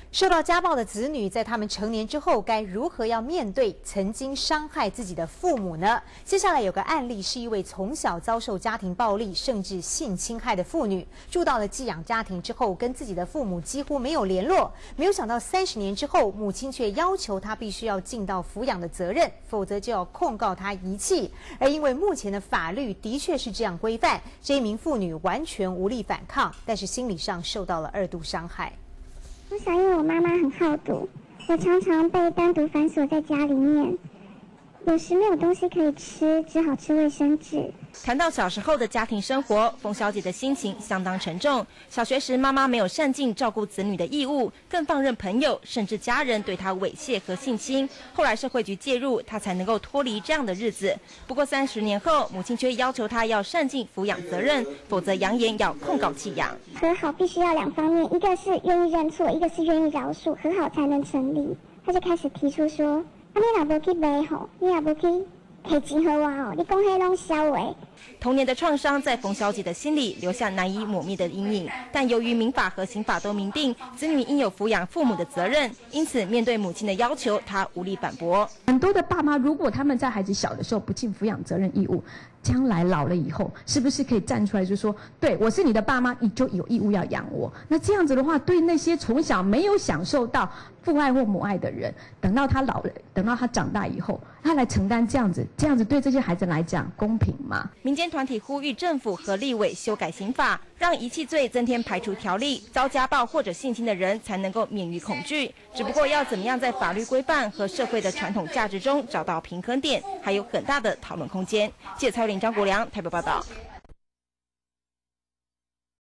受到家暴的子女，在他们成年之后，该如何要面对曾经伤害自己的父母呢？接下来有个案例，是一位从小遭受家庭暴力甚至性侵害的妇女，住到了寄养家庭之后，跟自己的父母几乎没有联络。没有想到30年之后，母亲却要求她必须要尽到抚养的责任，否则就要控告她遗弃。而因为目前的法律的确是这样规范，这一名妇女完全无力反抗，但是心理上受到了2度伤害。 从小因为我妈妈很好赌，我常常被单独反锁在家里面，有时没有东西可以吃，只好吃卫生纸。 谈到小时候的家庭生活，冯小姐的心情相当沉重。小学时，妈妈没有善尽照顾子女的义务，更放任朋友甚至家人对她猥亵和性侵。后来社会局介入，她才能够脱离这样的日子。不过30年后，母亲却要求她要善尽抚养责任，否则扬言要控告弃养。 和好必须要2方面，一个是愿意认错，一个是愿意饶恕，和好才能成立。她就开始提出说：“你若无去买吼，你若无去摕钱给我哦，你讲迄拢笑话。” 童年的创伤在冯小姐的心里留下难以抹灭的阴影，但由于民法和刑法都明定子女应有抚养父母的责任，因此面对母亲的要求，她无力反驳。 很多的爸妈，如果他们在孩子小的时候不尽抚养责任义务，将来老了以后，是不是可以站出来就说，对我是你的爸妈，你就有义务要养我？那这样子的话，对那些从小没有享受到父爱或母爱的人，等到他老了，等到他长大以后，他来承担这样子对这些孩子来讲公平吗？ 民间团体呼吁政府和立委修改刑法，让遗弃罪增添排除条例，遭家暴或者性侵的人才能够免于恐惧。只不过要怎么样在法律规范和社会的传统价值中找到平衡点，还有很大的讨论空间。记者蔡玉玲、张国良台北报道。